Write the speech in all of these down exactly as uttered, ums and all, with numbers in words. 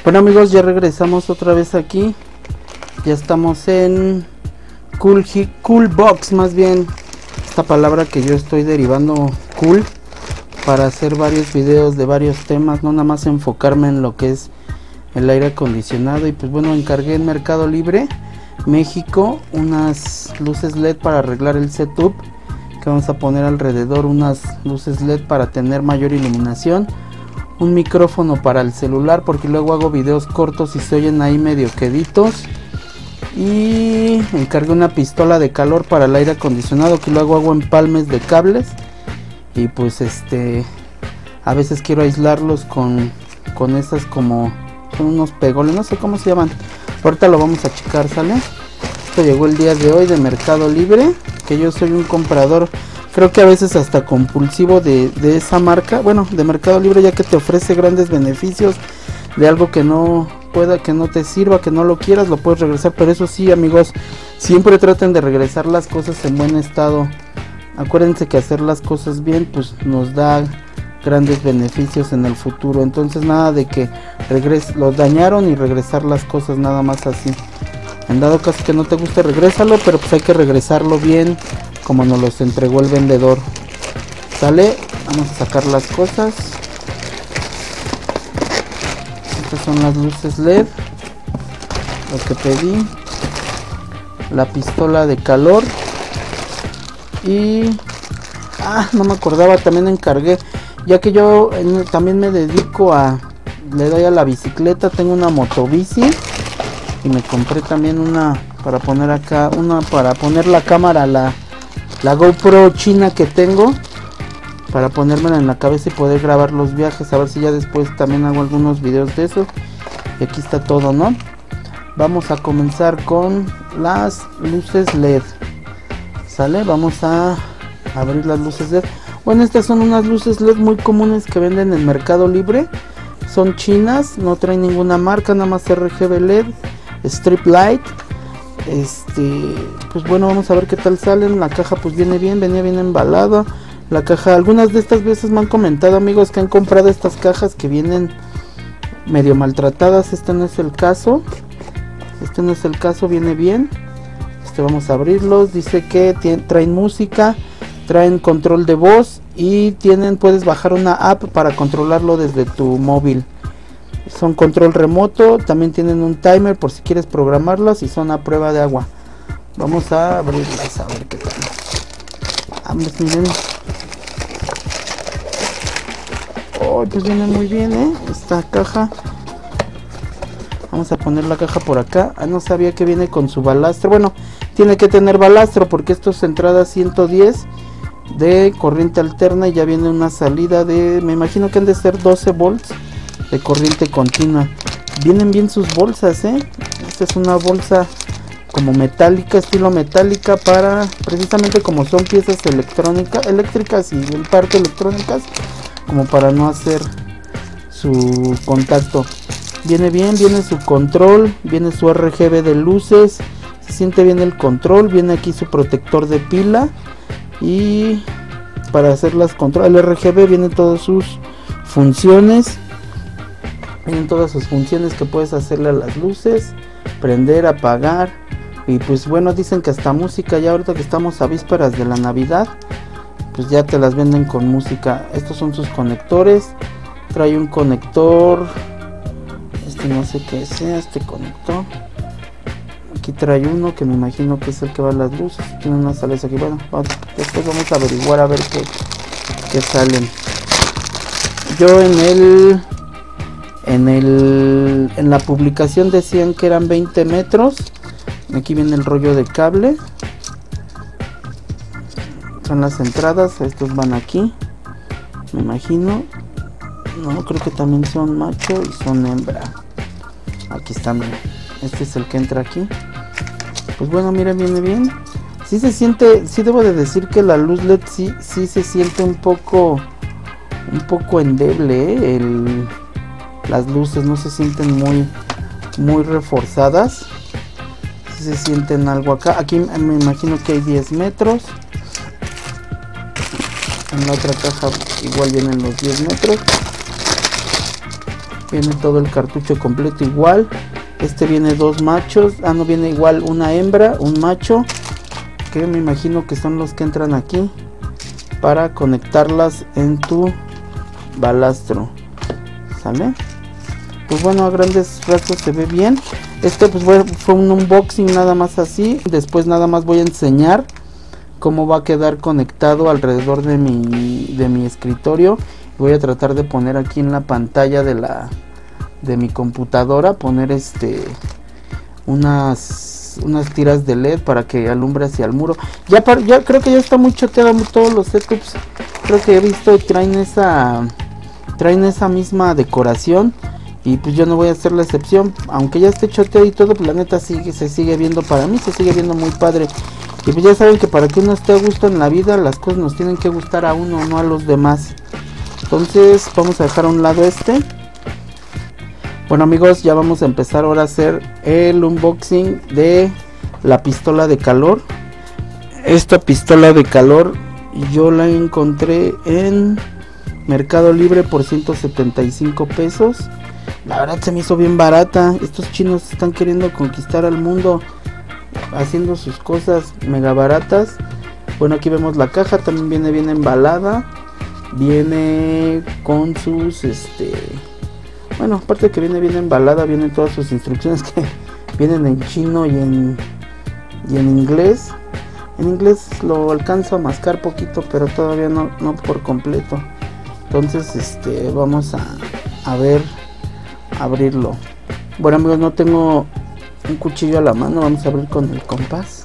Bueno amigos, ya regresamos otra vez aquí. Ya estamos en Cool, cool Box, más bien esta palabra que yo estoy derivando cool para hacer varios videos de varios temas, no nada más enfocarme en lo que es el aire acondicionado. Y pues bueno, encargué en Mercado Libre México unas luces L E D para arreglar el setup, que vamos a poner alrededor unas luces L E D para tener mayor iluminación, un micrófono para el celular porque luego hago videos cortos y se oyen ahí medio queditos, y encargué una pistola de calor para el aire acondicionado que luego hago empalmes de cables, y pues este a veces quiero aislarlos con con esas como son unos pegoles, no sé cómo se llaman, ahorita lo vamos a checar, ¿sale? Esto llegó el día de hoy de Mercado Libre, que yo soy un comprador, creo que a veces hasta compulsivo de, de esa marca, bueno, de Mercado Libre, ya que te ofrece grandes beneficios de algo que no pueda, que no te sirva, que no lo quieras, lo puedes regresar. Pero eso sí amigos, siempre traten de regresar las cosas en buen estado. Acuérdense que hacer las cosas bien pues nos da grandes beneficios en el futuro. Entonces nada de que regres los dañaron y regresar las cosas nada más así. En dado caso que no te guste, regrésalo, pero pues hay que regresarlo bien como nos los entregó el vendedor. Sale, vamos a sacar las cosas. Estas son las luces L E D, lo que pedí, la pistola de calor y ah, no me acordaba, también encargué, ya que yo en, también me dedico a, le doy a la bicicleta, tengo una motobici y me compré también una para poner acá, una para poner la cámara, la, la GoPro china que tengo, para ponérmela en la cabeza y poder grabar los viajes, a ver si ya después también hago algunos videos de eso. Y aquí está todo, ¿no? Vamos a comenzar con las luces L E D, ¿sale? Vamos a abrir las luces L E D. Bueno, estas son unas luces L E D muy comunes que venden en Mercado Libre, son chinas, no traen ninguna marca, nada más R G B L E D, strip light. Este, pues bueno, vamos a ver qué tal salen. La caja pues viene bien, venía bien embalada la caja. Algunas de estas veces me han comentado amigos que han comprado estas cajas que vienen medio maltratadas. Este no es el caso, este no es el caso, viene bien. Este, vamos a abrirlos. Dice que tienen, traen música, traen control de voz y tienen, puedes bajar una app para controlarlo desde tu móvil. Son control remoto, también tienen un timer por si quieres programarlas y son a prueba de agua. Vamos a abrirlas a ver qué tal. Vamos, miren. Oh, pues viene muy bien, ¿eh? Esta caja. Vamos a poner la caja por acá. Ah, no sabía que viene con su balastro. Bueno, tiene que tener balastro porque esto es entrada ciento diez de corriente alterna y ya viene una salida de, me imagino que han de ser doce volts de corriente continua. Vienen bien sus bolsas, ¿eh? Esta es una bolsa como metálica, estilo metálica, para precisamente como son piezas electrónicas, eléctricas y en parte electrónicas, como para no hacer su contacto. Viene bien, viene su control, viene su R G B de luces, se siente bien el control, viene aquí su protector de pila y para hacer las control, el R G B viene todas sus funciones, vienen todas sus funciones que puedes hacerle a las luces, prender, apagar. Y pues bueno, dicen que hasta música, ya ahorita que estamos a vísperas de la Navidad, pues ya te las venden con música. Estos son sus conectores, trae un conector, este no sé qué sea, este conector. Aquí trae uno que me imagino que es el que va a las luces, tiene unas sales aquí. Bueno, vamos, después vamos a averiguar a ver qué, qué salen. Yo en el en el en la publicación decían que eran veinte metros. Aquí viene el rollo de cable, son las entradas, estos van aquí, me imagino. No, creo que también son macho y son hembra. Aquí están, miren. Este es el que entra aquí. Pues bueno, miren, viene bien. Sí se siente, sí debo de decir que la luz L E D sí, sí se siente un poco, un poco endeble, ¿eh? El, las luces no se sienten muy, muy reforzadas. Sí se sienten algo acá. Aquí me imagino que hay diez metros. En la otra caja igual vienen los diez metros. Viene todo el cartucho completo igual. Este viene dos machos. Ah, no, viene igual una hembra, un macho, que me imagino que son los que entran aquí para conectarlas en tu balastro. ¿Sale? Pues bueno, a grandes rasgos se ve bien. Este pues fue, fue un unboxing nada más así. Después nada más voy a enseñar cómo va a quedar conectado alrededor de mi, de mi escritorio. Voy a tratar de poner aquí en la pantalla de la de mi computadora, poner este unas unas tiras de L E D para que alumbre hacia el muro. Ya, para, ya creo que ya está muy choteado todos los setups. Creo que he visto traen esa traen esa misma decoración. Y pues yo no voy a hacer la excepción, aunque ya esté choteado y todo, pues la neta sigue, se sigue viendo, para mí se sigue viendo muy padre. Y pues ya saben que para que uno esté a gusto en la vida, las cosas nos tienen que gustar a uno, no a los demás. Entonces vamos a dejar a un lado este. Bueno amigos, ya vamos a empezar ahora a hacer el unboxing de la pistola de calor. Esta pistola de calor yo la encontré en Mercado Libre por ciento setenta y cinco pesos. La verdad se me hizo bien barata. Estos chinos están queriendo conquistar al mundo haciendo sus cosas mega baratas. Bueno, aquí vemos la caja, también viene bien embalada. Viene con sus este bueno, aparte de que viene bien embalada, vienen todas sus instrucciones que vienen en chino y en y en inglés. En inglés lo alcanzo a mascar poquito, pero todavía no, no por completo. Entonces este vamos a, a ver abrirlo. Bueno amigos, no tengo un cuchillo a la mano, vamos a abrir con el compás.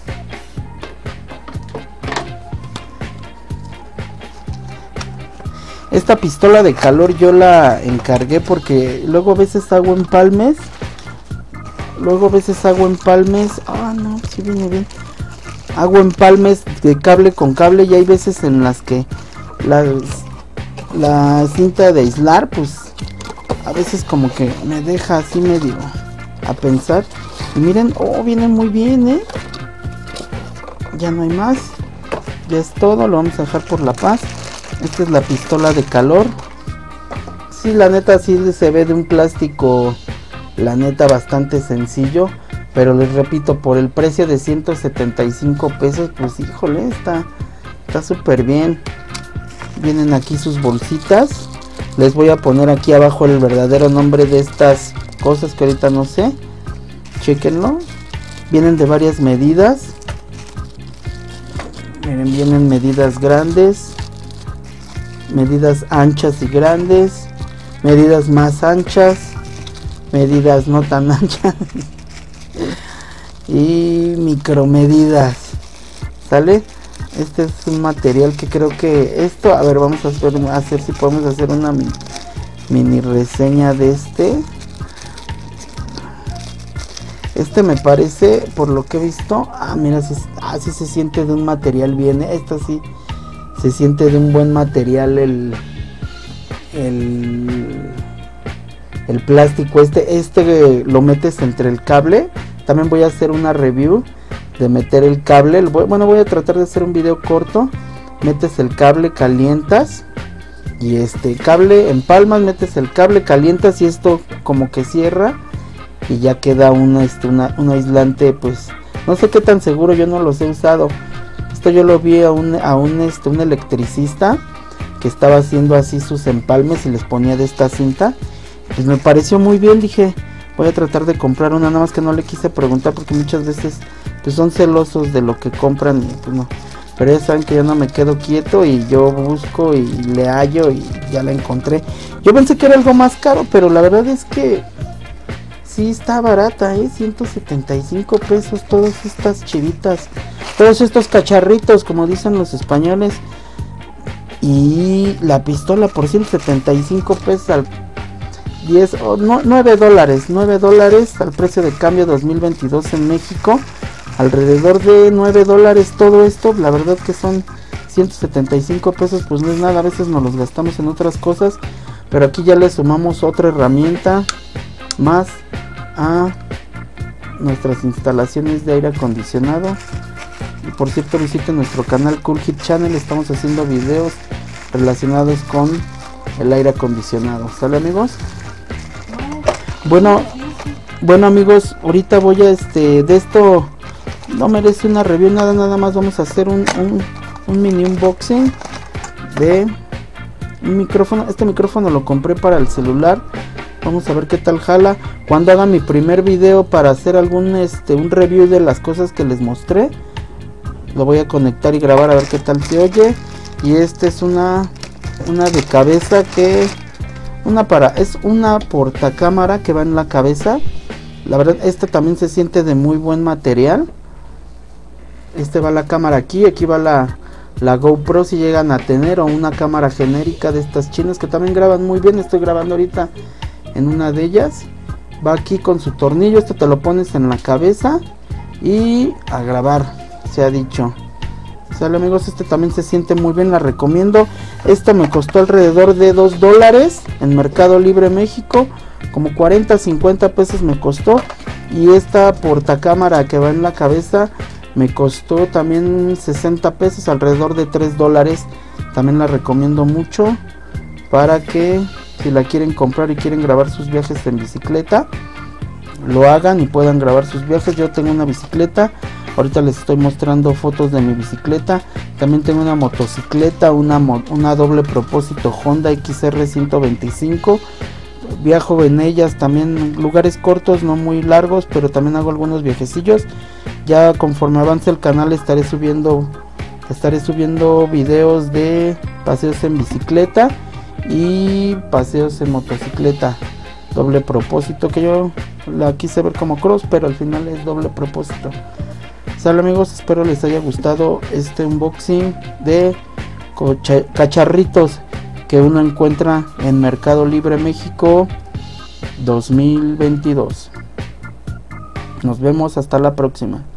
Esta pistola de calor yo la encargué porque luego a veces hago empalmes. Luego a veces hago empalmes. Ah, no, sí viene bien. Hago empalmes de cable con cable y hay veces en las que las, la cinta de aislar, pues a veces como que me deja así medio a pensar. Y miren, oh, viene muy bien, eh. Ya no hay más. Ya es todo, lo vamos a dejar por la paz. Esta es la pistola de calor. Sí, la neta sí se ve de un plástico, la neta bastante sencillo. Pero les repito, por el precio de ciento setenta y cinco pesos, pues híjole, está está súper bien. Vienen aquí sus bolsitas. Les voy a poner aquí abajo el verdadero nombre de estas cosas que ahorita no sé. Chequenlo. Vienen de varias medidas. Miren, vienen medidas grandes, medidas anchas y grandes, medidas más anchas, medidas no tan anchas y micromedidas. ¿Sale? Este es un material que creo que esto, a ver, vamos a hacer, a hacer si podemos hacer una mini, mini reseña de este. Este me parece, por lo que he visto, ah, mira, así ah, sí se siente de un material bien, esto sí se siente de un buen material el el el plástico. Este este lo metes entre el cable. También voy a hacer una review de meter el cable. Bueno, voy a tratar de hacer un video corto. Metes el cable, calientas y este cable empalmas, metes el cable, calientas y esto como que cierra y ya queda una, este, una, un aislante. Pues no sé qué tan seguro, yo no los he usado. Esto yo lo vi a un, a un, este, un electricista que estaba haciendo así sus empalmes y les ponía de esta cinta. Pues me pareció muy bien, dije voy a tratar de comprar una, nada más que no le quise preguntar porque muchas veces pues son celosos de lo que compran y pues no. Pero ya saben que yo no me quedo quieto y yo busco y le hallo y ya la encontré. Yo pensé que era algo más caro, pero la verdad es que sí está barata, ¿eh? ciento setenta y cinco pesos todas estas chivitas, todos estos cacharritos como dicen los españoles. Y la pistola por ciento setenta y cinco pesos al diez o oh, no, nueve dólares, nueve dólares al precio de cambio dos mil veintidós en México. Alrededor de nueve dólares todo esto. La verdad que son ciento setenta y cinco pesos, pues no es nada. A veces nos los gastamos en otras cosas, pero aquí ya le sumamos otra herramienta más a nuestras instalaciones de aire acondicionado. Y por cierto, visiten nuestro canal Cool Hit Channel, estamos haciendo videos relacionados con el aire acondicionado. ¿Sale amigos? Bueno, bueno amigos, ahorita voy a este, de esto no merece una review, nada, nada más vamos a hacer un, un, un mini unboxing de un micrófono. Este micrófono lo compré para el celular, vamos a ver qué tal jala. Cuando haga mi primer video para hacer algún este un review de las cosas que les mostré, lo voy a conectar y grabar a ver qué tal se oye. Y este es una una de cabeza que una para es una portacámara que va en la cabeza. La verdad, esta también se siente de muy buen material. Este va la cámara aquí, aquí va la la GoPro si llegan a tener, o una cámara genérica de estas chinas que también graban muy bien. Estoy grabando ahorita en una de ellas. Va aquí con su tornillo, esto te lo pones en la cabeza y a grabar, se ha dicho. Sale amigos, este también se siente muy bien, la recomiendo. Esta me costó alrededor de dos dólares en Mercado Libre México, como cuarenta, cincuenta pesos me costó. Y esta portacámara que va en la cabeza me costó también sesenta pesos, alrededor de tres dólares. También la recomiendo mucho para que si la quieren comprar y quieren grabar sus viajes en bicicleta, lo hagan y puedan grabar sus viajes. Yo tengo una bicicleta, ahorita les estoy mostrando fotos de mi bicicleta. También tengo una motocicleta, una, mo una doble propósito Honda X R ciento veinticinco. Viajo en ellas también, lugares cortos, no muy largos, pero también hago algunos viajecillos. Ya conforme avance el canal estaré subiendo estaré subiendo videos de paseos en bicicleta y paseos en motocicleta doble propósito, que yo la quise ver como cross, pero al final es doble propósito. Sale amigos, espero les haya gustado este unboxing de cacharritos que uno encuentra en Mercado Libre México dos mil veintidós. Nos vemos hasta la próxima.